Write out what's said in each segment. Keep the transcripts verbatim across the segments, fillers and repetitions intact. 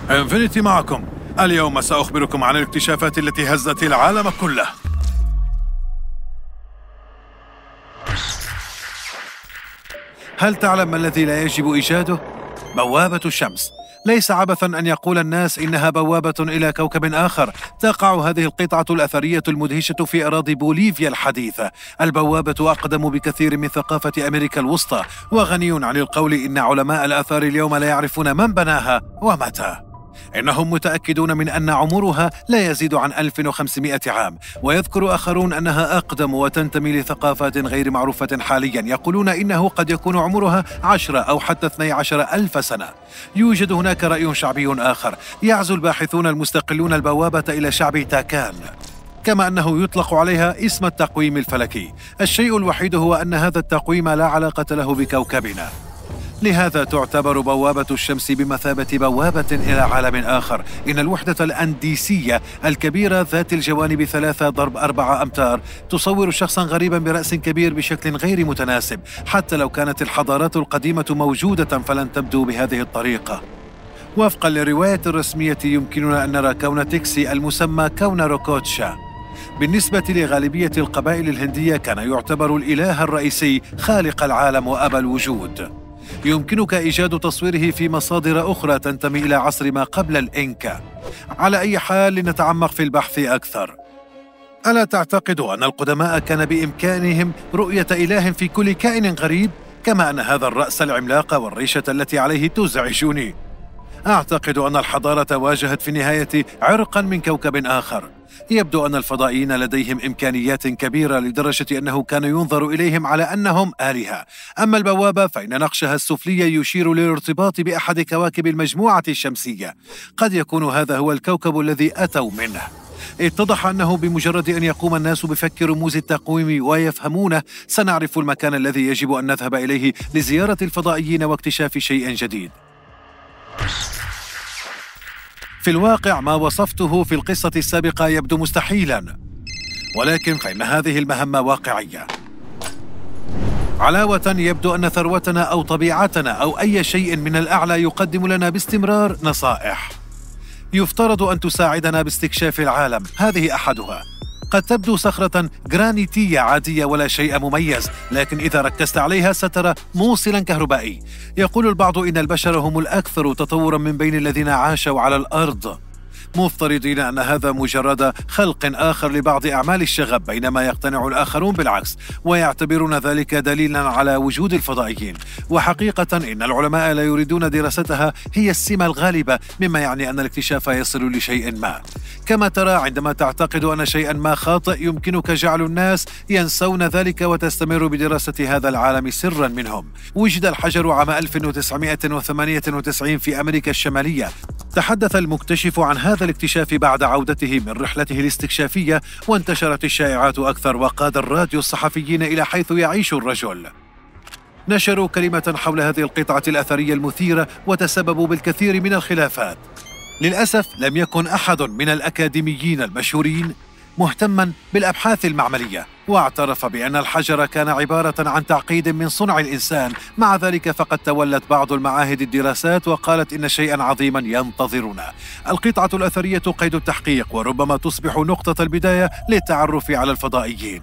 انفينيتي معكم. اليوم سأخبركم عن الاكتشافات التي هزت العالم كله. هل تعلم ما الذي لا يجب إيجاده؟ بوابة الشمس. ليس عبثاً أن يقول الناس إنها بوابة إلى كوكب آخر. تقع هذه القطعة الأثرية المدهشة في أراضي بوليفيا الحديثة. البوابة أقدم بكثير من ثقافة أمريكا الوسطى، وغني عن القول إن علماء الآثار اليوم لا يعرفون من بناها ومتى. إنهم متأكدون من أن عمرها لا يزيد عن ألف وخمسمائة عام، ويذكر آخرون أنها أقدم وتنتمي لثقافات غير معروفة حاليا. يقولون إنه قد يكون عمرها عشرة أو حتى اثني عشر ألف سنة. يوجد هناك رأي شعبي آخر. يعزو الباحثون المستقلون البوابة إلى شعب تاكان، كما أنه يطلق عليها اسم التقويم الفلكي. الشيء الوحيد هو أن هذا التقويم لا علاقة له بكوكبنا، لهذا تعتبر بوابة الشمس بمثابة بوابة إلى عالم آخر. إن الوحدة الأنديسية الكبيرة ذات الجوانب ثلاثة ضرب أربعة أمتار تصور شخصاً غريباً برأس كبير بشكل غير متناسب. حتى لو كانت الحضارات القديمة موجودة فلن تبدو بهذه الطريقة. وفقاً للرواية الرسمية يمكننا أن نرى كون تيكسي المسمى كون روكوتشا. بالنسبة لغالبية القبائل الهندية كان يعتبر الإله الرئيسي خالق العالم وأبا الوجود. يمكنك إيجاد تصويره في مصادر أخرى تنتمي إلى عصر ما قبل الإنكا. على أي حال، لنتعمق في البحث أكثر. ألا تعتقد أن القدماء كان بإمكانهم رؤية إله في كل كائن غريب، كما أن هذا الرأس العملاق والريشة التي عليه تزعجني؟ أعتقد أن الحضارة واجهت في النهاية عرقاً من كوكب آخر. يبدو أن الفضائيين لديهم إمكانيات كبيرة لدرجة أنه كان ينظر إليهم على أنهم آلهة. أما البوابة فإن نقشها السفلي يشير للارتباط بأحد كواكب المجموعة الشمسية. قد يكون هذا هو الكوكب الذي أتوا منه. اتضح أنه بمجرد أن يقوم الناس بفك رموز التقويم ويفهمونه، سنعرف المكان الذي يجب أن نذهب إليه لزيارة الفضائيين واكتشاف شيء جديد. في الواقع ما وصفته في القصة السابقة يبدو مستحيلاً، ولكن فإن هذه المهمة واقعية. علاوة يبدو أن ثروتنا أو طبيعتنا أو أي شيء من الأعلى يقدم لنا باستمرار نصائح يفترض أن تساعدنا باستكشاف العالم. هذه أحدها. قد تبدو صخرة جرانيتية عادية ولا شيء مميز، لكن إذا ركزت عليها سترى موصلاً كهربائي. يقول البعض إن البشر هم الأكثر تطوراً من بين الذين عاشوا على الأرض، مفترضين أن هذا مجرد خلق آخر لبعض أعمال الشغب، بينما يقتنع الآخرون بالعكس ويعتبرون ذلك دليلاً على وجود الفضائيين. وحقيقة إن العلماء لا يريدون دراستها هي السمة الغالبة، مما يعني أن الاكتشاف يصل لشيء ما. كما ترى، عندما تعتقد أن شيئاً ما خاطئ يمكنك جعل الناس ينسون ذلك وتستمر بدراسة هذا العالم سراً منهم. وجد الحجر عام ألف وتسعمائة وثمانية وتسعين في أمريكا الشمالية. تحدث المكتشف عن هذا الاكتشاف بعد عودته من رحلته الاستكشافية، وانتشرت الشائعات أكثر وقاد الراديو الصحفيين إلى حيث يعيش الرجل. نشروا كلمة حول هذه القطعة الأثرية المثيرة وتسببوا بالكثير من الخلافات. للأسف لم يكن أحد من الأكاديميين المشهورين مهتما بالأبحاث المعملية، واعترف بأن الحجر كان عبارة عن تعقيد من صنع الإنسان. مع ذلك فقد تولت بعض المعاهد الدراسات وقالت إن شيئا عظيما ينتظرنا. القطعة الأثرية قيد التحقيق، وربما تصبح نقطة البداية للتعرف على الفضائيين.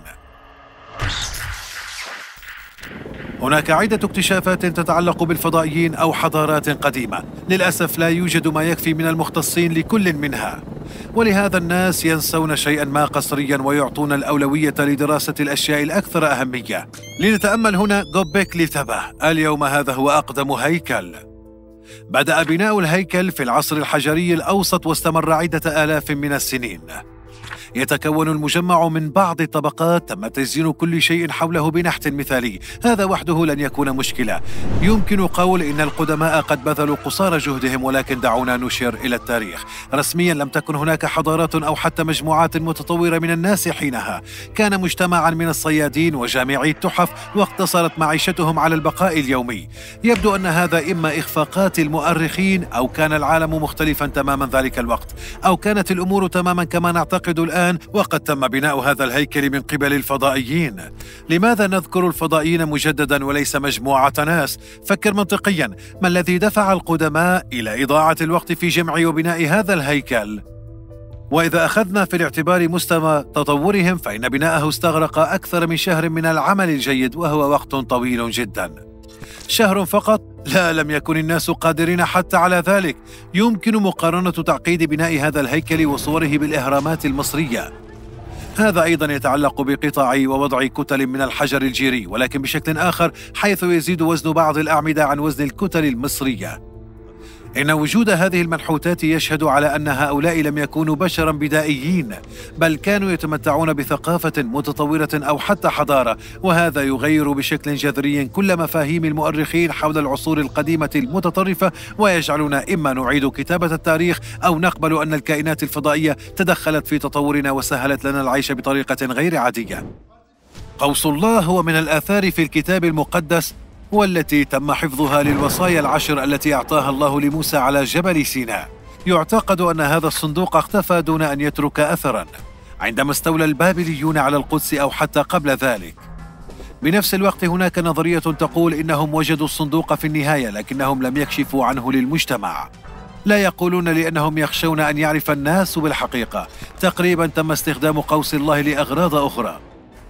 هناك عدة اكتشافات تتعلق بالفضائيين أو حضارات قديمة. للأسف لا يوجد ما يكفي من المختصين لكل منها، ولهذا الناس ينسون شيئا ما قسريا ويعطون الأولوية لدراسة الأشياء الأكثر أهمية. لنتأمل هنا غوبيكلي ثبة. اليوم هذا هو أقدم هيكل. بدأ بناء الهيكل في العصر الحجري الأوسط واستمر عدة آلاف من السنين. يتكون المجمع من بعض الطبقات تم تزيين كل شيء حوله بنحت مثالي. هذا وحده لن يكون مشكلة. يمكن قول إن القدماء قد بذلوا قصارى جهدهم، ولكن دعونا نشير إلى التاريخ. رسميا لم تكن هناك حضارات أو حتى مجموعات متطورة من الناس حينها. كان مجتمعا من الصيادين وجامعي التحف، واقتصرت معيشتهم على البقاء اليومي. يبدو أن هذا إما إخفاقات المؤرخين، أو كان العالم مختلفا تماما ذلك الوقت، أو كانت الأمور تماما كما نعتقد الآن الآن وقد تم بناء هذا الهيكل من قبل الفضائيين. لماذا نذكر الفضائيين مجددا وليس مجموعة ناس؟ فكر منطقيا، ما الذي دفع القدماء إلى إضاعة الوقت في جمع وبناء هذا الهيكل؟ وإذا أخذنا في الاعتبار مستوى تطورهم فإن بناءه استغرق أكثر من شهر من العمل الجيد، وهو وقت طويل جدا. شهر فقط؟ لا، لم يكن الناس قادرين حتى على ذلك. يمكن مقارنة تعقيد بناء هذا الهيكل وصوره بالإهرامات المصرية. هذا أيضا يتعلق بقطع ووضع كتل من الحجر الجيري، ولكن بشكل آخر، حيث يزيد وزن بعض الأعمدة عن وزن الكتل المصرية. إن وجود هذه المنحوتات يشهد على أن هؤلاء لم يكونوا بشرا بدائيين، بل كانوا يتمتعون بثقافة متطورة أو حتى حضارة، وهذا يغير بشكل جذري كل مفاهيم المؤرخين حول العصور القديمة المتطرفة، ويجعلنا إما نعيد كتابة التاريخ أو نقبل أن الكائنات الفضائية تدخلت في تطورنا وسهلت لنا العيش بطريقة غير عادية. قوس الله هو من الآثار في الكتاب المقدس، والتي تم حفظها للوصايا العشر التي أعطاها الله لموسى على جبل سيناء. يعتقد أن هذا الصندوق اختفى دون أن يترك أثرا عندما استولى البابليون على القدس أو حتى قبل ذلك. بنفس الوقت هناك نظرية تقول إنهم وجدوا الصندوق في النهاية، لكنهم لم يكشفوا عنه للمجتمع. لا يقولون لأنهم يخشون أن يعرف الناس بالحقيقة. تقريبا تم استخدام قوس الله لأغراض أخرى،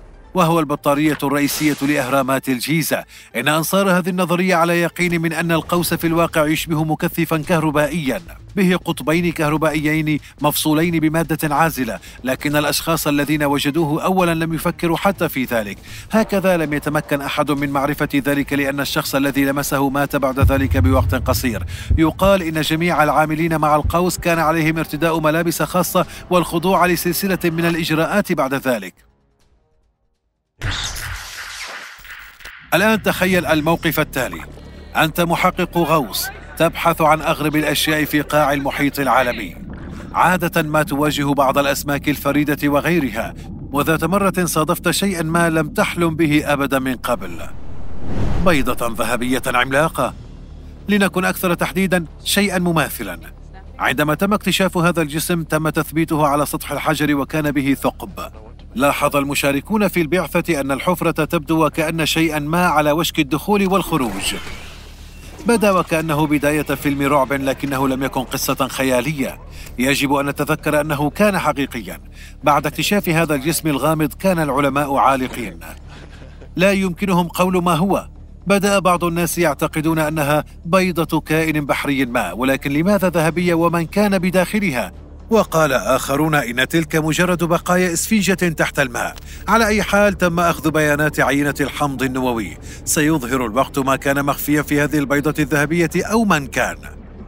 وهو البطارية الرئيسية لأهرامات الجيزة. إن أنصار هذه النظرية على يقين من أن القوس في الواقع يشبه مكثفا كهربائيا به قطبين كهربائيين مفصولين بمادة عازلة، لكن الأشخاص الذين وجدوه أولا لم يفكروا حتى في ذلك. هكذا لم يتمكن أحد من معرفة ذلك، لأن الشخص الذي لمسه مات بعد ذلك بوقت قصير. يقال إن جميع العاملين مع القوس كان عليهم ارتداء ملابس خاصة والخضوع لسلسلة من الإجراءات بعد ذلك. الآن تخيل الموقف التالي: أنت محقق غوص تبحث عن أغرب الأشياء في قاع المحيط العالمي. عادة ما تواجه بعض الأسماك الفريدة وغيرها، وذات مرة صادفت شيئا ما لم تحلم به أبدا من قبل: بيضة ذهبية عملاقة، لنكن أكثر تحديدا شيئا مماثلا. عندما تم اكتشاف هذا الجسم تم تثبيته على سطح الحجر وكان به ثقب. لاحظ المشاركون في البعثة أن الحفرة تبدو وكأن شيئا ما على وشك الدخول والخروج. بدا وكأنه بداية فيلم رعب، لكنه لم يكن قصة خيالية. يجب أن نتذكر أنه كان حقيقيا. بعد اكتشاف هذا الجسم الغامض كان العلماء عالقين، لا يمكنهم قول ما هو. بدأ بعض الناس يعتقدون أنها بيضة كائن بحري ما، ولكن لماذا ذهبية ومن كان بداخلها؟ وقال آخرون إن تلك مجرد بقايا إسفنجة تحت الماء. على أي حال تم أخذ بيانات عينة الحمض النووي. سيظهر الوقت ما كان مخفيا في هذه البيضة الذهبية أو من كان.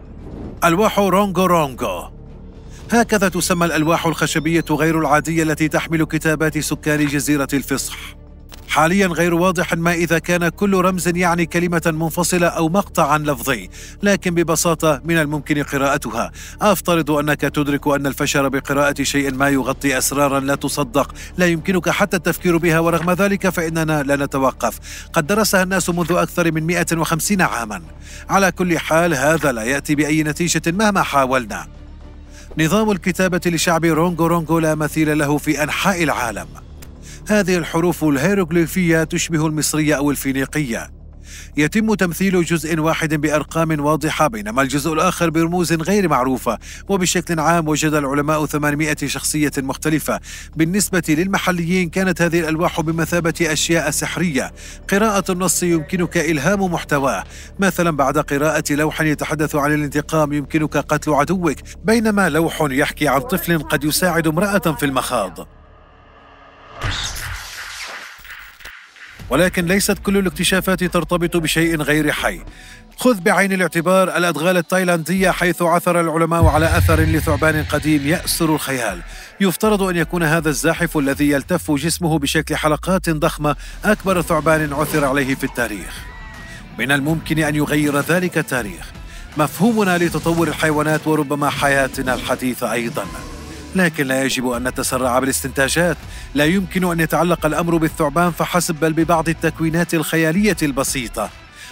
ألواح رونغو رونغو، هكذا تسمى الألواح الخشبية غير العادية التي تحمل كتابات سكان جزيرة الفصح. حاليا غير واضح ما إذا كان كل رمز يعني كلمة منفصلة أو مقطعا لفظي، لكن ببساطة من الممكن قراءتها. أفترض أنك تدرك أن الفشل بقراءة شيء ما يغطي أسرارا لا تصدق، لا يمكنك حتى التفكير بها، ورغم ذلك فإننا لا نتوقف. قد درسها الناس منذ أكثر من مئة وخمسين عاما. على كل حال هذا لا يأتي بأي نتيجة مهما حاولنا. نظام الكتابة لشعب رونغو رونغو لا مثيل له في أنحاء العالم. هذه الحروف الهيروغليفية تشبه المصرية أو الفينيقية. يتم تمثيل جزء واحد بأرقام واضحة، بينما الجزء الآخر برموز غير معروفة. وبشكل عام وجد العلماء ثمانمائة شخصية مختلفة. بالنسبة للمحليين كانت هذه الألواح بمثابة أشياء سحرية. قراءة النص يمكنك إلهام محتواه، مثلا بعد قراءة لوح يتحدث عن الانتقام يمكنك قتل عدوك، بينما لوح يحكي عن طفل قد يساعد امرأة في المخاض. ولكن ليست كل الاكتشافات ترتبط بشيء غير حي. خذ بعين الاعتبار الأدغال التايلاندية، حيث عثر العلماء على أثر لثعبان قديم يأسر الخيال. يفترض أن يكون هذا الزاحف الذي يلتف جسمه بشكل حلقات ضخمة أكبر ثعبان عثر عليه في التاريخ. من الممكن أن يغير ذلك التاريخ، مفهومنا لتطور الحيوانات وربما حياتنا الحديثة أيضاً. لكن لا يجب أن نتسرع بالاستنتاجات. لا يمكن أن يتعلق الأمر بالثعبان فحسب، بل ببعض التكوينات الخيالية البسيطة.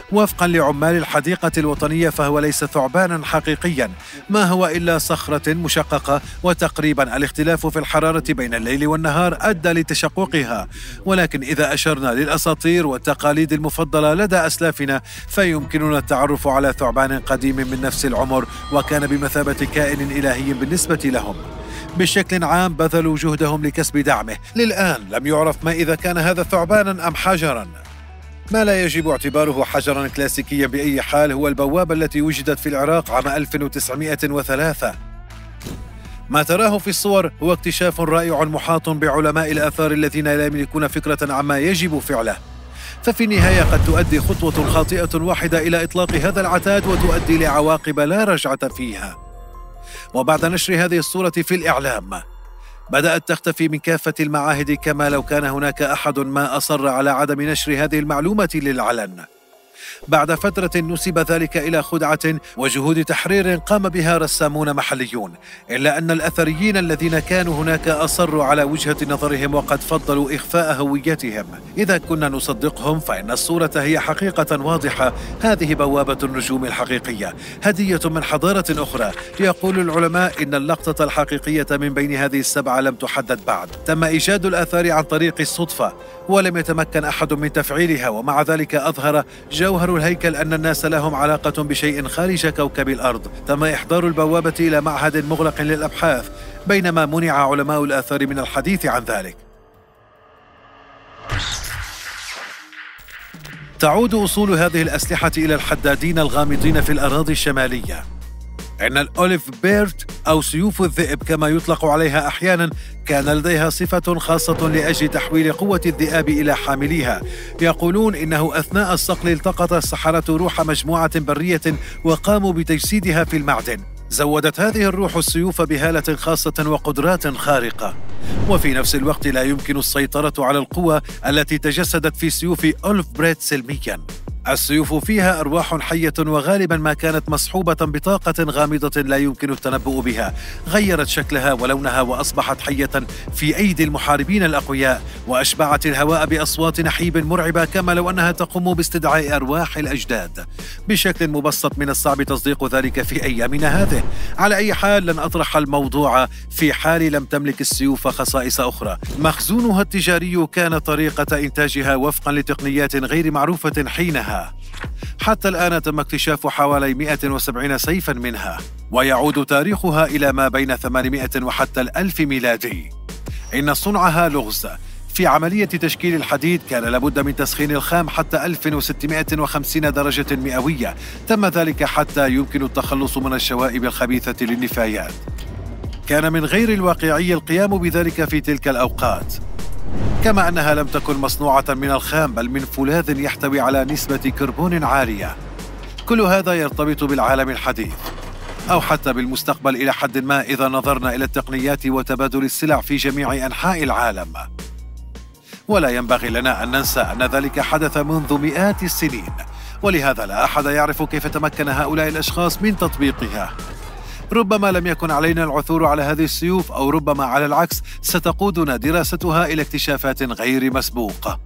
وفقا لعمال الحديقة الوطنية فهو ليس ثعبانا حقيقيا، ما هو إلا صخرة مشققة، وتقريبا الاختلاف في الحرارة بين الليل والنهار أدى لتشققها. ولكن إذا أشرنا للأساطير والتقاليد المفضلة لدى أسلافنا فيمكننا التعرف على ثعبان قديم من نفس العمر وكان بمثابة كائن إلهي بالنسبة لهم. بشكل عام بذلوا جهدهم لكسب دعمه. للآن لم يعرف ما إذا كان هذا ثعبانا أم حجرا. ما لا يجب اعتباره حجرا كلاسيكيا بأي حال هو البوابة التي وجدت في العراق عام ألف وتسعمائة وثلاثة. ما تراه في الصور هو اكتشاف رائع محاط بعلماء الآثار الذين لا يملكون فكرة عما يجب فعله، ففي النهاية قد تؤدي خطوة خاطئة واحدة إلى إطلاق هذا العتاد وتؤدي لعواقب لا رجعة فيها. وبعد نشر هذه الصورة في الإعلام بدأت تختفي من كافة المعاهد، كما لو كان هناك أحد ما أصر على عدم نشر هذه المعلومة للعلن. بعد فترة نسب ذلك إلى خدعة وجهود تحرير قام بها رسامون محليون، إلا أن الأثريين الذين كانوا هناك أصروا على وجهة نظرهم وقد فضلوا إخفاء هويتهم. إذا كنا نصدقهم فإن الصورة هي حقيقة واضحة. هذه بوابة النجوم الحقيقية، هدية من حضارة أخرى. يقول العلماء إن اللقطة الحقيقية من بين هذه السبعة لم تحدد بعد. تم إيجاد الآثار عن طريق الصدفة ولم يتمكن أحد من تفعيلها، ومع ذلك أظهر جوهر الهيكل أن الناس لهم علاقة بشيء خارج كوكب الأرض. تم إحضار البوابة إلى معهد مغلق للأبحاث، بينما منع علماء الآثار من الحديث عن ذلك. تعود أصول هذه الأسلحة إلى الحدادين الغامضين في الأراضي الشمالية. إن الأوليف بيرت أو سيوف الذئب كما يطلق عليها أحيانا كان لديها صفة خاصة لأجل تحويل قوة الذئاب إلى حامليها. يقولون إنه أثناء الصقل التقط السحرة روح مجموعة برية وقاموا بتجسيدها في المعدن. زودت هذه الروح السيوف بهالة خاصة وقدرات خارقة، وفي نفس الوقت لا يمكن السيطرة على القوة التي تجسدت في سيوف أولف بريت سلميا. السيوف فيها أرواح حية وغالبا ما كانت مصحوبة بطاقة غامضة لا يمكن التنبؤ بها. غيرت شكلها ولونها وأصبحت حية في أيدي المحاربين الأقوياء، وأشبعت الهواء بأصوات نحيب مرعبة كما لو أنها تقوم باستدعاء أرواح الأجداد. بشكل مبسط من الصعب تصديق ذلك في أيامنا هذه. على أي حال لن أطرح الموضوع في حال لم تملك السيوف خصائص أخرى. مخزونها التجاري كان طريقة إنتاجها وفقا لتقنيات غير معروفة حينها. حتى الآن تم اكتشاف حوالي مئة وسبعين سيفاً منها، ويعود تاريخها إلى ما بين ثمانمائة وحتى الألف ميلادي. إن صنعها لغز. في عملية تشكيل الحديد كان لابد من تسخين الخام حتى ألف وستمائة وخمسين درجة مئوية. تم ذلك حتى يمكن التخلص من الشوائب الخبيثة للنفايات. كان من غير الواقعي القيام بذلك في تلك الأوقات، كما أنها لم تكن مصنوعة من الخام بل من فولاذ يحتوي على نسبة كربون عالية. كل هذا يرتبط بالعالم الحديث أو حتى بالمستقبل إلى حد ما إذا نظرنا إلى التقنيات وتبادل السلع في جميع أنحاء العالم. ولا ينبغي لنا أن ننسى أن ذلك حدث منذ مئات السنين، ولهذا لا أحد يعرف كيف تمكن هؤلاء الأشخاص من تطبيقها. ربما لم يكن علينا العثور على هذه السيوف، أو ربما على العكس ستقودنا دراستها إلى اكتشافات غير مسبوقة.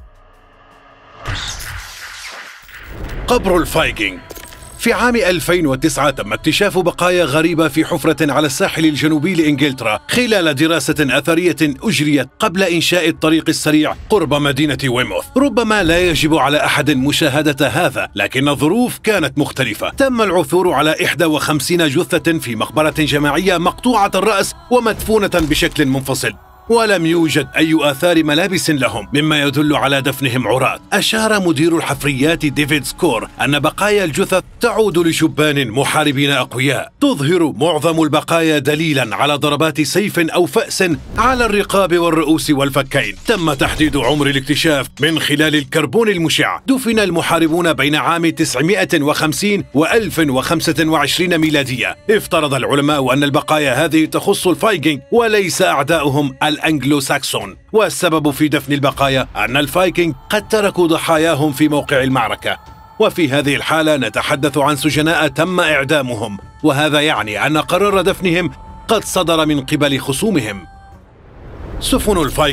قبر الفايكنج. في عام ألفين وتسعة تم اكتشاف بقايا غريبة في حفرة على الساحل الجنوبي لإنجلترا خلال دراسة أثرية أجريت قبل إنشاء الطريق السريع قرب مدينة ويموث. ربما لا يجب على أحد مشاهدة هذا، لكن الظروف كانت مختلفة. تم العثور على إحدى وخمسين جثة في مقبرة جماعية مقطوعة الرأس ومدفونة بشكل منفصل، ولم يوجد أي آثار ملابس لهم، مما يدل على دفنهم عراة. أشار مدير الحفريات ديفيد سكور أن بقايا الجثث تعود لشبان محاربين أقوياء. تظهر معظم البقايا دليلا على ضربات سيف أو فأس على الرقاب والرؤوس والفكين. تم تحديد عمر الاكتشاف من خلال الكربون المشع. دفن المحاربون بين عام تسعمائة وخمسين و ألف وخمسة وعشرين ميلادية. افترض العلماء أن البقايا هذه تخص الفايكنج وليس أعداؤهم الأنجلو ساكسون، والسبب في دفن البقايا أن الفايكنج قد تركوا ضحاياهم في موقع المعركة، وفي هذه الحالة نتحدث عن سجناء تم إعدامهم، وهذا يعني أن قرار دفنهم قد صدر من قبل خصومهم. سفن الفايكنج.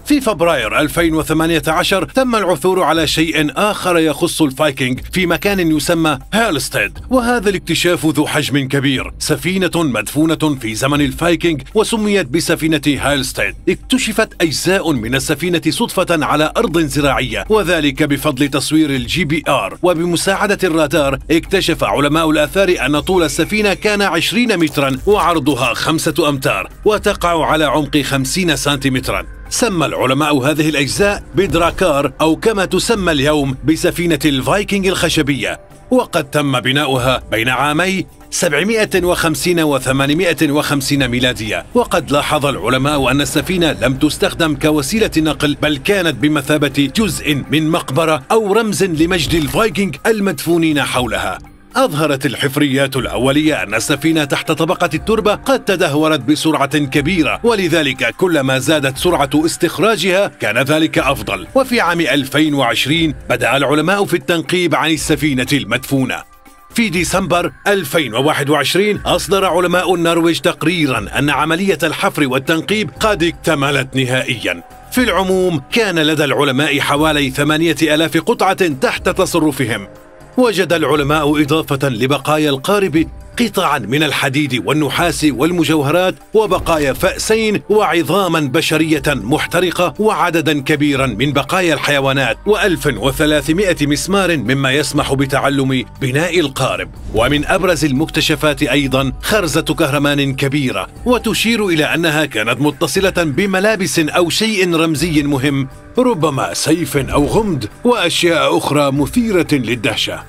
في فبراير ألفين وثمانية عشر تم العثور على شيء آخر يخص الفايكنج في مكان يسمى هالستيد، وهذا الاكتشاف ذو حجم كبير، سفينة مدفونة في زمن الفايكنج وسميت بسفينة هالستيد. اكتشفت أجزاء من السفينة صدفة على أرض زراعية، وذلك بفضل تصوير الجي بي آر، وبمساعدة الرادار اكتشف علماء الآثار أن طول السفينة كان عشرين مترا وعرضها خمسة أمتار وتقع على عمق خمسين سنتيمترا. سمى العلماء هذه الأجزاء بدراكار، أو كما تسمى اليوم بسفينة الفايكنج الخشبية، وقد تم بناؤها بين عامي سبعمائة وخمسين و ثمانمائة وخمسين ميلادية. وقد لاحظ العلماء أن السفينة لم تستخدم كوسيلة نقل، بل كانت بمثابة جزء من مقبرة أو رمز لمجد الفايكنج المدفونين حولها. أظهرت الحفريات الأولية أن السفينة تحت طبقة التربة قد تدهورت بسرعة كبيرة، ولذلك كلما زادت سرعة استخراجها كان ذلك أفضل. وفي عام ألفين وعشرين بدأ العلماء في التنقيب عن السفينة المدفونة. في ديسمبر ألفين وواحد وعشرين أصدر علماء النرويج تقريرا أن عملية الحفر والتنقيب قد اكتملت نهائيا. في العموم كان لدى العلماء حوالي ثمانية آلاف قطعة تحت تصرفهم. وجد العلماء إضافة لبقايا القارب قطعا من الحديد والنحاس والمجوهرات، وبقايا فأسين، وعظاما بشرية محترقة، وعددا كبيرا من بقايا الحيوانات، وألف وثلاثمائة مسمار مما يسمح بتعلم بناء القارب. ومن أبرز المكتشفات أيضا خرزة كهرمان كبيرة، وتشير إلى أنها كانت متصلة بملابس أو شيء رمزي مهم، ربما سيف أو غمد، وأشياء أخرى مثيرة للدهشة.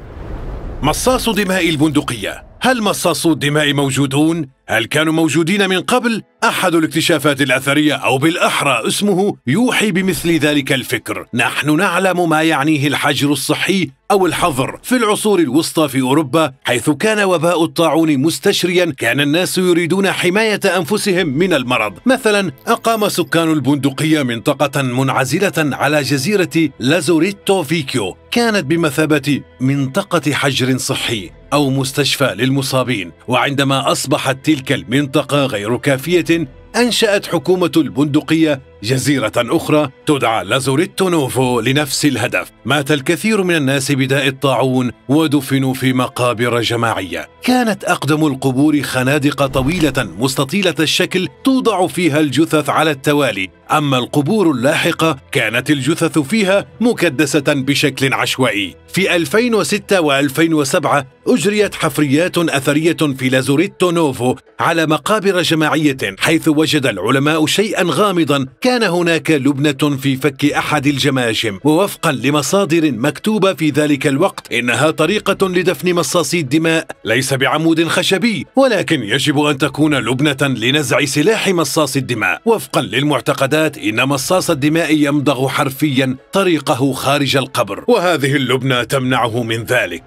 مصاص دماء البندقية. هل مصاصو الدماء موجودون؟ هل كانوا موجودين من قبل؟ أحد الاكتشافات الأثرية، أو بالأحرى اسمه، يوحي بمثل ذلك الفكر. نحن نعلم ما يعنيه الحجر الصحي أو الحظر. في العصور الوسطى في أوروبا، حيث كان وباء الطاعون مستشريا، كان الناس يريدون حماية أنفسهم من المرض. مثلا أقام سكان البندقية منطقة منعزلة على جزيرة لازوريتو فيكيو، كانت بمثابة منطقة حجر صحي أو مستشفى للمصابين. وعندما أصبحت تلك المنطقة غير كافية، أنشأت حكومة البندقية جزيرة أخرى تدعى لازوريتو نوفو لنفس الهدف. مات الكثير من الناس بداء الطاعون ودفنوا في مقابر جماعية. كانت أقدم القبور خنادق طويلة مستطيلة الشكل توضع فيها الجثث على التوالي، أما القبور اللاحقة كانت الجثث فيها مكدسة بشكل عشوائي. في ألفين وستة وألفين وسبعة أجريت حفريات أثرية في لازوريتو نوفو على مقابر جماعية، حيث وجد العلماء شيئا غامضا. كان هناك لبنة في فك أحد الجماجم، ووفقا لمصادر مكتوبة في ذلك الوقت إنها طريقة لدفن مصاصي الدماء، ليس بعمود خشبي، ولكن يجب أن تكون لبنة لنزع سلاح مصاص الدماء. وفقا للمعتقدات إن مصاص الدماء يمضغ حرفيا طريقه خارج القبر، وهذه اللبنة تمنعه من ذلك.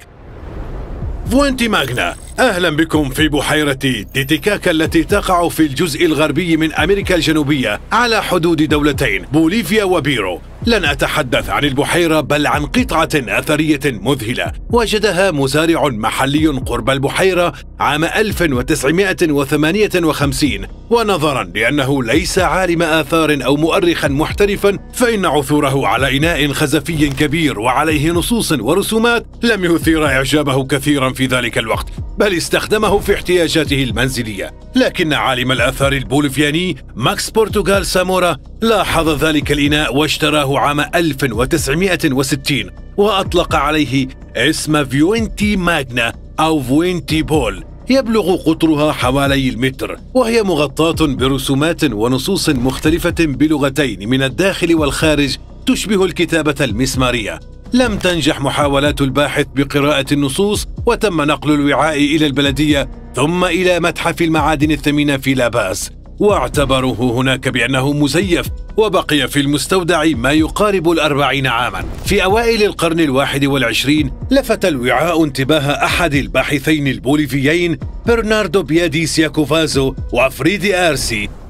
فوينتي ماغنا. أهلا بكم في بحيرة تيتيكاكا التي تقع في الجزء الغربي من أمريكا الجنوبية على حدود دولتين بوليفيا وبيرو. لن أتحدث عن البحيرة، بل عن قطعة أثرية مذهلة وجدها مزارع محلي قرب البحيرة عام ألف وتسعمائة وثمانية وخمسين. ونظرا لأنه ليس عالم آثار أو مؤرخا محترفا، فإن عثوره على إناء خزفي كبير وعليه نصوص ورسومات لم يثير إعجابه كثيرا في ذلك الوقت، بل استخدمه في احتياجاته المنزلية. لكن عالم الآثار البوليفياني ماكس بورتوغال سامورا لاحظ ذلك الإناء واشتراه عام ألف وتسعمائة وستين، وأطلق عليه اسم فوينتي ماغنا أو فوينتي بول. يبلغ قطرها حوالي المتر، وهي مغطاة برسومات ونصوص مختلفة بلغتين من الداخل والخارج تشبه الكتابة المسمارية. لم تنجح محاولات الباحث بقراءة النصوص، وتم نقل الوعاء إلى البلدية ثم إلى متحف المعادن الثمينة في لاباس، واعتبروه هناك بأنه مزيف، وبقي في المستودع ما يقارب الأربعين عاما. في أوائل القرن الواحد والعشرين لفت الوعاء انتباه أحد الباحثين البوليفيين برناردو بيادي سياكوفازو وفريدي آرسي،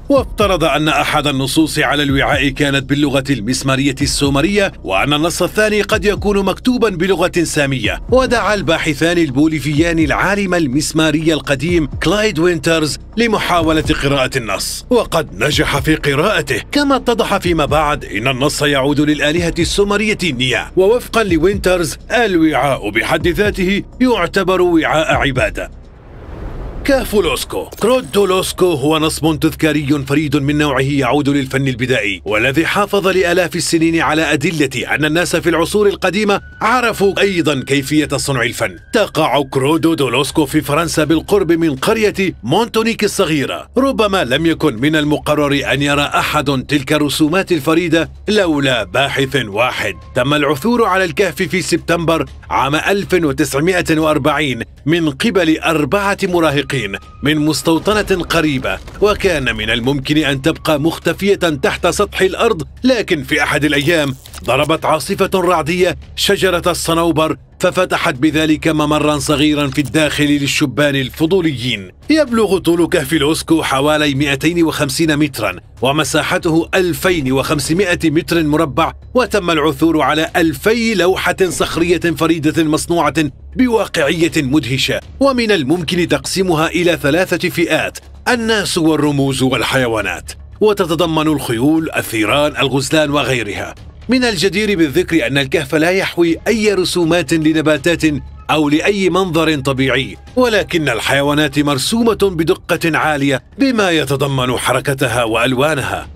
وافترض أن أحد النصوص على الوعاء كانت باللغة المسمارية السومرية، وأن النص الثاني قد يكون مكتوبا بلغة سامية. ودعا الباحثان البوليفيان العالم المسماري القديم كلايد وينترز لمحاولة قراءة النص، وقد نجح في قراءته. كما اتضح فيما بعد أن النص يعود للآلهة السومرية نيا. ووفقا لوينترز الوعاء بحد ذاته يعتبر وعاء عبادة. كهف لوسكو. كرود لوسكو هو نصب تذكاري فريد من نوعه يعود للفن البدائي، والذي حافظ لآلاف السنين على أدلة أن الناس في العصور القديمة عرفوا أيضا كيفية صنع الفن. تقع كرود لوسكو في فرنسا بالقرب من قرية مونتونيك الصغيرة. ربما لم يكن من المقرر أن يرى أحد تلك الرسومات الفريدة لولا باحث واحد. تم العثور على الكهف في سبتمبر عام ألف وتسعمائة وأربعين من قبل أربعة مراهقين من مستوطنة قريبة، وكان من الممكن أن تبقى مختفية تحت سطح الأرض، لكن في أحد الأيام ضربت عاصفة رعدية شجرة الصنوبر ففتحت بذلك ممرا صغيرا في الداخل للشبان الفضوليين. يبلغ طول كهف لوسكو حوالي مئتين وخمسين مترا ومساحته ألفين وخمسمائة متر مربع، وتم العثور على ألفي لوحة صخرية فريدة مصنوعة بواقعية مدهشة، ومن الممكن تقسيمها إلى ثلاثة فئات: الناس والرموز والحيوانات، وتتضمن الخيول، الثيران، الغزلان وغيرها. من الجدير بالذكر أن الكهف لا يحوي أي رسومات لنباتات أو لأي منظر طبيعي، ولكن الحيوانات مرسومة بدقة عالية بما يتضمن حركتها وألوانها.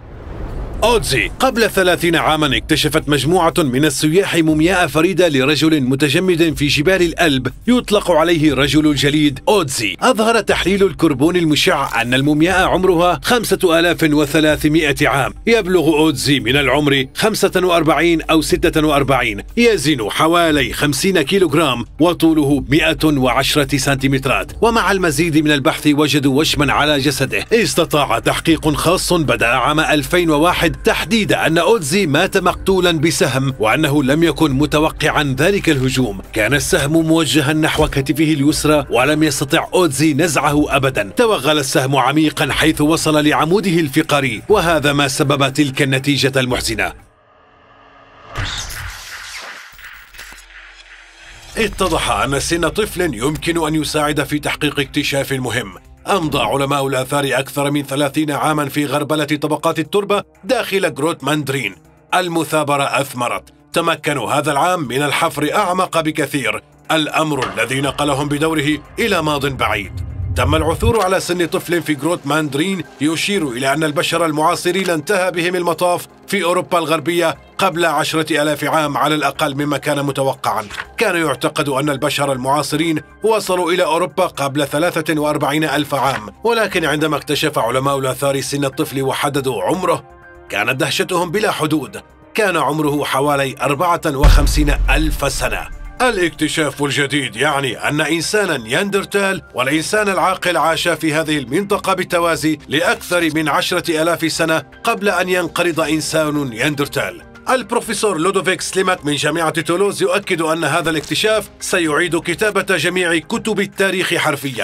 أودزي. قبل ثلاثين عاما اكتشفت مجموعة من السياح مومياء فريدة لرجل متجمد في جبال الألب يطلق عليه رجل الجليد أودزي. أظهر تحليل الكربون المشع أن المومياء عمرها خمسة آلاف وثلاثمائة عام. يبلغ أودزي من العمر خمسة وأربعين أو ستة وأربعين، يزن حوالي خمسين كيلوغرام وطوله مئة وعشرة سنتيمترات. ومع المزيد من البحث وجدوا وشما على جسده. استطاع تحقيق خاص بدأ عام ألفين وواحد تحديد أن أودزي مات مقتولا بسهم، وأنه لم يكن متوقعا ذلك الهجوم. كان السهم موجها نحو كتفه اليسرى ولم يستطع أودزي نزعه أبدا. توغل السهم عميقا حيث وصل لعموده الفقري، وهذا ما سبب تلك النتيجة المحزنة. اتضح أن سن طفل يمكن أن يساعد في تحقيق اكتشاف مهم. أمضى علماء الآثار أكثر من ثلاثين عاما في غربلة طبقات التربة داخل جروت ماندرين. المثابرة أثمرت. تمكنوا هذا العام من الحفر أعمق بكثير، الأمر الذي نقلهم بدوره إلى ماض بعيد. تم العثور على سن طفل في جروت ماندرين يشير إلى أن البشر المعاصرين انتهى بهم المطاف في أوروبا الغربية قبل عشرة آلاف عام على الأقل مما كان متوقعا. كان يعتقد أن البشر المعاصرين وصلوا إلى أوروبا قبل ثلاثة وأربعين ألف عام، ولكن عندما اكتشف علماء الآثار سن الطفل وحددوا عمره كانت دهشتهم بلا حدود. كان عمره حوالي أربعة وخمسين ألف سنة. الاكتشاف الجديد يعني أن إنسانا نياندرتال والإنسان العاقل عاشا في هذه المنطقة بالتوازي لأكثر من عشرة آلاف سنة قبل أن ينقرض إنسان نياندرتال. البروفيسور لودوفيك سليماك من جامعة تولوز يؤكد أن هذا الاكتشاف سيعيد كتابة جميع كتب التاريخ حرفيا.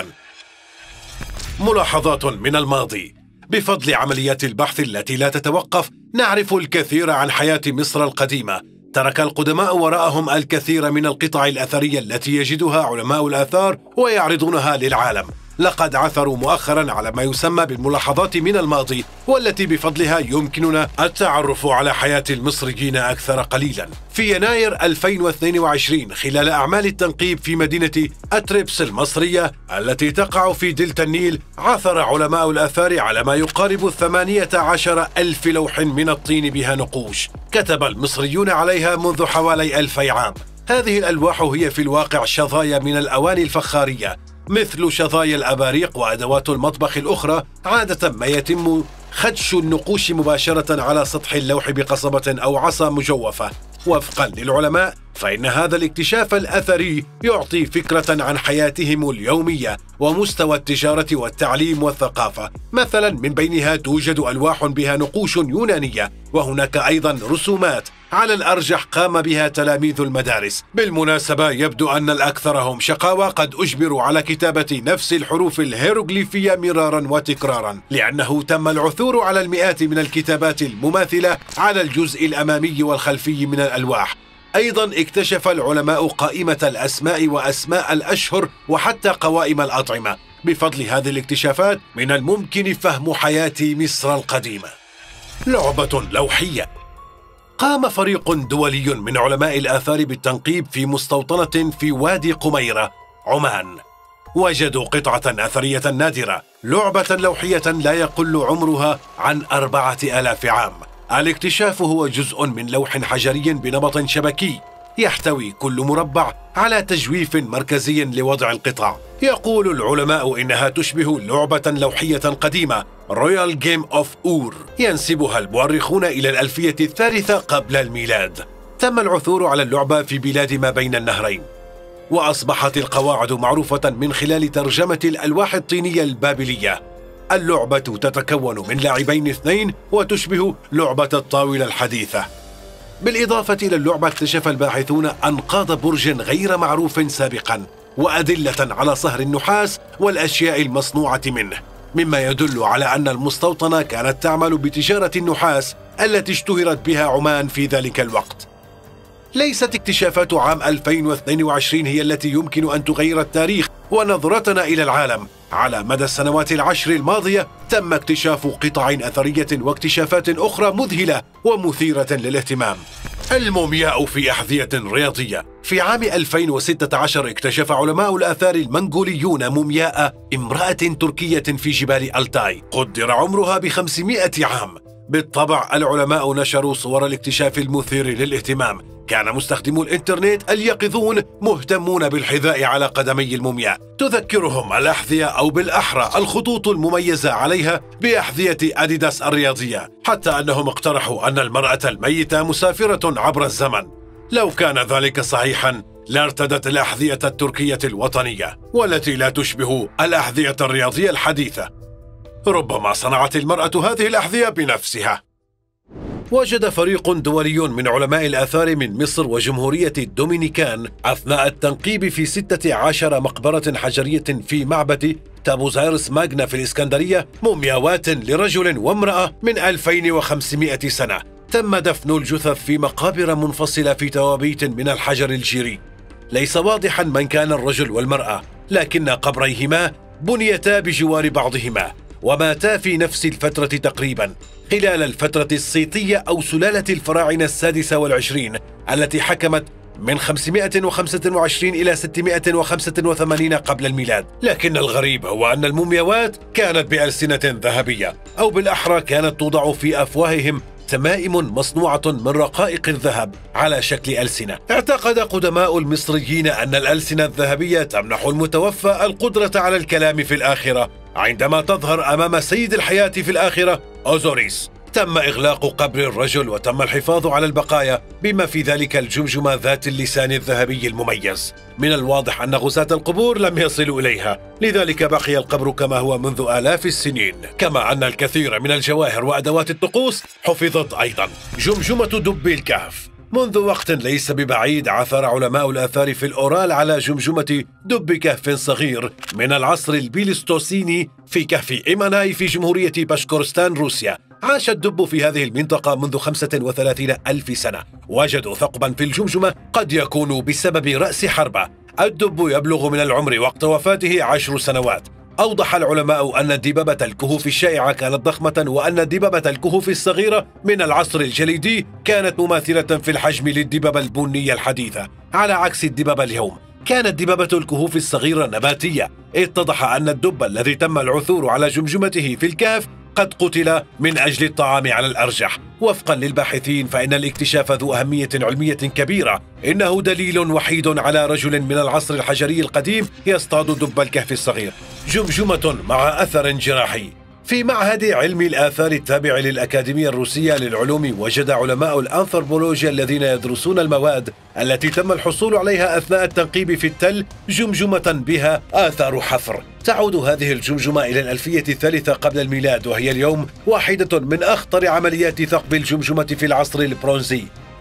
ملاحظات من الماضي. بفضل عمليات البحث التي لا تتوقف نعرف الكثير عن حياة مصر القديمة. ترك القدماء وراءهم الكثير من القطع الأثرية التي يجدها علماء الآثار ويعرضونها للعالم. لقد عثروا مؤخرا على ما يسمى بالملاحظات من الماضي، والتي بفضلها يمكننا التعرف على حياة المصريين أكثر قليلا. في يناير ألفين واثنين وعشرين خلال أعمال التنقيب في مدينة أتريبس المصرية التي تقع في دلتا النيل، عثر علماء الآثار على ما يقارب ثمانية عشر ألف لوح من الطين بها نقوش كتب المصريون عليها منذ حوالي ألفي عام. هذه الألواح هي في الواقع شظايا من الأواني الفخارية مثل شظايا الأباريق وأدوات المطبخ الأخرى. عادة ما يتم خدش النقوش مباشرة على سطح اللوح بقصبة أو عصا مجوفة. وفقا للعلماء فإن هذا الاكتشاف الأثري يعطي فكرة عن حياتهم اليومية ومستوى التجارة والتعليم والثقافة. مثلا من بينها توجد ألواح بها نقوش يونانية، وهناك أيضا رسومات على الأرجح قام بها تلاميذ المدارس. بالمناسبة يبدو أن الأكثرهم شقاوة قد أجبروا على كتابة نفس الحروف الهيروغليفية مرارا وتكرارا، لأنه تم العثور على المئات من الكتابات المماثلة على الجزء الأمامي والخلفي من الألواح. أيضا اكتشف العلماء قائمة الأسماء وأسماء الأشهر وحتى قوائم الأطعمة. بفضل هذه الاكتشافات من الممكن فهم حياة مصر القديمة. لعبة لوحية. قام فريق دولي من علماء الآثار بالتنقيب في مستوطنة في وادي قميرة، عمان. وجدوا قطعة أثرية نادرة، لعبة لوحية لا يقل عمرها عن أربعة آلاف عام. الاكتشاف هو جزء من لوح حجري بنمط شبكي يحتوي كل مربع على تجويف مركزي لوضع القطع. يقول العلماء إنها تشبه لعبة لوحية قديمة، رويال جيم أوف أور، ينسبها المؤرخون إلى الألفية الثالثة قبل الميلاد. تم العثور على اللعبة في بلاد ما بين النهرين، وأصبحت القواعد معروفة من خلال ترجمة الألواح الطينية البابلية. اللعبة تتكون من لاعبين اثنين وتشبه لعبة الطاولة الحديثة. بالإضافة إلى اللعبة اكتشف الباحثون أنقاض برج غير معروف سابقا وأدلة على صهر النحاس والأشياء المصنوعة منه، مما يدل على أن المستوطنة كانت تعمل بتجارة النحاس التي اشتهرت بها عمان في ذلك الوقت. ليست اكتشافات عام ألفين واثنين وعشرين هي التي يمكن أن تغير التاريخ ونظرتنا إلى العالم. على مدى السنوات العشر الماضية تم اكتشاف قطع أثرية واكتشافات أخرى مذهلة ومثيرة للاهتمام. المومياء في أحذية رياضية. في عام ألفين وستة عشر اكتشف علماء الآثار المنغوليون مومياء امرأة تركية في جبال ألتاي قدر عمرها بخمسمائة عام. بالطبع العلماء نشروا صور الاكتشاف المثير للاهتمام. كان مستخدمو الإنترنت اليقظون مهتمون بالحذاء على قدمي المومياء، تذكرهم الأحذية أو بالأحرى الخطوط المميزة عليها بأحذية أديداس الرياضية، حتى أنهم اقترحوا أن المرأة الميتة مسافرة عبر الزمن. لو كان ذلك صحيحا لارتدت الأحذية التركية الوطنية والتي لا تشبه الأحذية الرياضية الحديثة. ربما صنعت المرأة هذه الأحذية بنفسها. وجد فريق دولي من علماء الآثار من مصر وجمهورية الدومينيكان أثناء التنقيب في ستة عشر مقبرة حجرية في معبد تابوزايرس ماغنا في الإسكندرية مومياوات لرجل وامرأة من ألفين وخمسمائة سنة. تم دفن الجثث في مقابر منفصلة في توابيت من الحجر الجيري. ليس واضحا من كان الرجل والمرأة، لكن قبريهما بنيتا بجوار بعضهما وماتا في نفس الفترة تقريبا، خلال الفترة الصيتية أو سلالة الفراعنة السادسة والعشرين التي حكمت من خمسمائة وخمسة وعشرين إلى ستمائة وخمسة وثمانين قبل الميلاد. لكن الغريب هو أن المومياوات كانت بألسنة ذهبية، أو بالأحرى كانت توضع في أفواههم تمائم مصنوعة من رقائق الذهب على شكل ألسنة. اعتقد قدماء المصريين أن الألسنة الذهبية تمنح المتوفى القدرة على الكلام في الآخرة عندما تظهر أمام سيد الحياة في الآخرة أوزوريس. تم إغلاق قبر الرجل وتم الحفاظ على البقايا بما في ذلك الجمجمة ذات اللسان الذهبي المميز. من الواضح أن غزاة القبور لم يصلوا إليها، لذلك بقي القبر كما هو منذ آلاف السنين، كما أن الكثير من الجواهر وأدوات الطقوس حفظت أيضا. جمجمة دب الكهف. منذ وقت ليس ببعيد عثر علماء الآثار في الأورال على جمجمة دب كهف صغير من العصر البيلستوسيني في كهف إيماناي في جمهورية باشكورستان روسيا. عاش الدب في هذه المنطقة منذ خمسة وثلاثين ألف سنة. وجدوا ثقبا في الجمجمة قد يكون بسبب رأس حربة. الدب يبلغ من العمر وقت وفاته عشر سنوات. أوضح العلماء أن دببة الكهوف الشائعة كانت ضخمة، وأن دببة الكهوف الصغيرة من العصر الجليدي كانت مماثلة في الحجم للدببة البنية الحديثة، على عكس الدببة اليوم. كانت دببة الكهوف الصغيرة نباتية. اتضح أن الدب الذي تم العثور على جمجمته في الكهف قد قتل من أجل الطعام على الأرجح. وفقا للباحثين فإن الاكتشاف ذو أهمية علمية كبيرة. إنه دليل وحيد على رجل من العصر الحجري القديم يصطاد دب الكهف الصغير. جمجمة مع أثر جراحي. في معهد علم الآثار التابع للأكاديمية الروسية للعلوم وجد علماء الأنثروبولوجيا الذين يدرسون المواد التي تم الحصول عليها أثناء التنقيب في التل جمجمة بها آثار حفر. تعود هذه الجمجمة إلى الألفية الثالثة قبل الميلاد، وهي اليوم واحدة من أخطر عمليات ثقب الجمجمة في العصر البرونزي.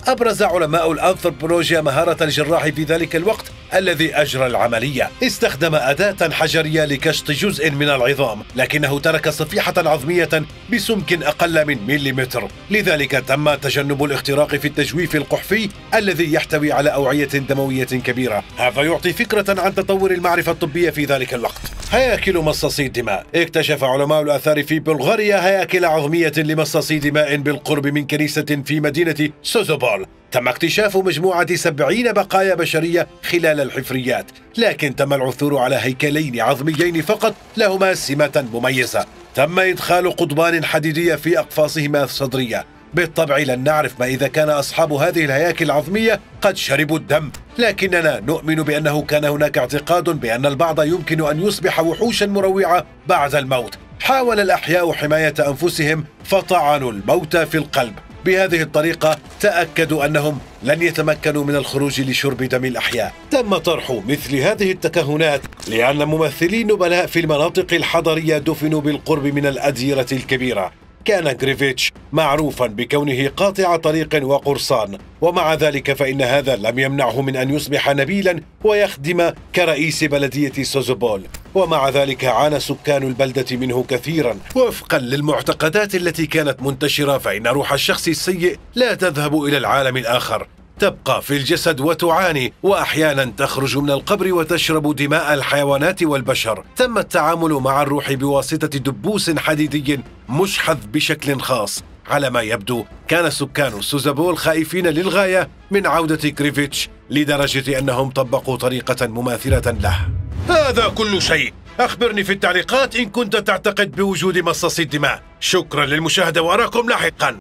أبرز علماء الأنثروبولوجيا مهارة الجراح في ذلك الوقت الذي أجرى العملية. استخدم أداة حجرية لكشط جزء من العظام، لكنه ترك صفيحة عظمية بسمك أقل من مليمتر، لذلك تم تجنب الاختراق في التجويف القحفي الذي يحتوي على أوعية دموية كبيرة. هذا يعطي فكرة عن تطور المعرفة الطبية في ذلك الوقت. هياكل مصاصي الدماء. اكتشف علماء الآثار في بلغاريا هياكل عظمية لمصاصي دماء بالقرب من كنيسة في مدينة سوزوبول. تم اكتشاف مجموعة سبعين بقايا بشرية خلال الحفريات، لكن تم العثور على هيكلين عظميين فقط لهما سمة مميزة. تم إدخال قضبان حديدية في أقفاصهما الصدرية. بالطبع لن نعرف ما إذا كان أصحاب هذه الهياكل العظمية قد شربوا الدم، لكننا نؤمن بأنه كان هناك اعتقاد بأن البعض يمكن أن يصبح وحوشا مروعة بعد الموت. حاول الأحياء حماية أنفسهم فطعنوا الموتى في القلب. بهذه الطريقة تأكدوا أنهم لن يتمكنوا من الخروج لشرب دم الأحياء. تم طرح مثل هذه التكهنات لأن ممثلي النبلاء في المناطق الحضرية دفنوا بالقرب من الأديرة الكبيرة. كان غريفيتش معروفا بكونه قاطع طريق وقرصان، ومع ذلك فإن هذا لم يمنعه من أن يصبح نبيلا ويخدم كرئيس بلدية سوزوبول، ومع ذلك عانى سكان البلدة منه كثيرا. وفقا للمعتقدات التي كانت منتشرة فإن روح الشخص السيء لا تذهب إلى العالم الآخر، تبقى في الجسد وتعاني، وأحيانا تخرج من القبر وتشرب دماء الحيوانات والبشر. تم التعامل مع الروح بواسطة دبوس حديدي مشحذ بشكل خاص. على ما يبدو كان سكان سوزوبول خائفين للغاية من عودة غريفيتش، لدرجة أنهم طبقوا طريقة مماثلة له. هذا كل شيء. أخبرني في التعليقات إن كنت تعتقد بوجود مصاصي الدماء. شكرا للمشاهدة وأراكم لاحقا.